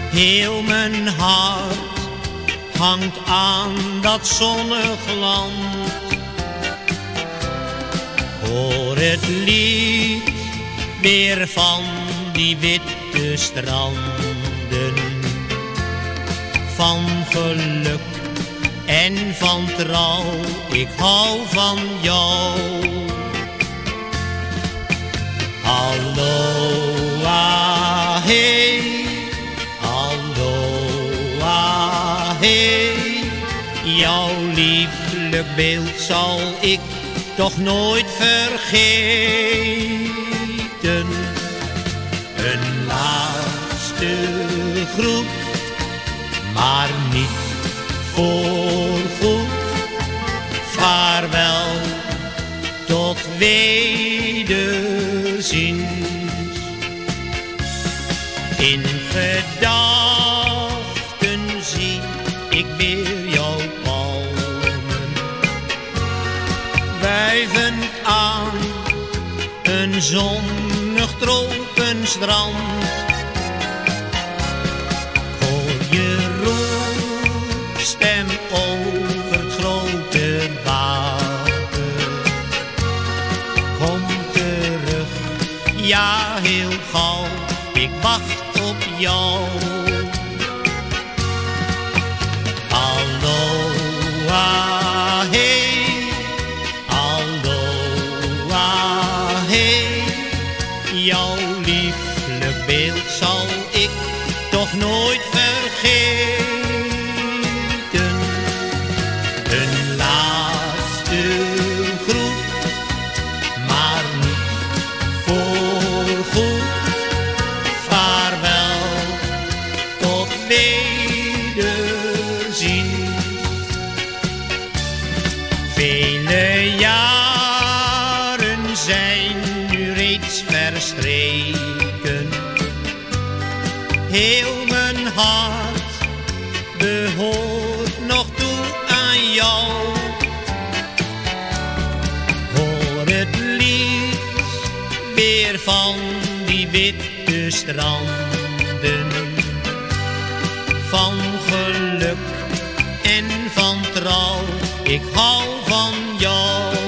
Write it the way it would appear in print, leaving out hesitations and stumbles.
Heel mijn hart hangt aan dat zonnig land. Hoor het lied weer van die witte stranden, van geluk en van trouw, ik hou van jou. Aloha, hey, aloha, hey, jouw lieflijk beeld zal ik toch nooit vergeten. Een laatste groet, maar niet voorgoed. Vaarwel, tot wederziens. In gedachten zie ik weer jouw palmen, wuivend aan een zonnig tropenstrand. Hoor je roepstem over het grote water. Kom terug, ja heel gauw, ik wacht op jou. Aloha, hey, aloha, hey, jouw lieflijk beeld zal ik toch nooit vergeten. Een laatste groet, maar niet voorgoed. Vaarwel, tot wederziens. Vele jaren zijn nu reeds verstreken. Heel mijn hart behoort nog toe aan jou. Hoor het lied weer van die witte stranden, van geluk en van trouw, ik hou van jou.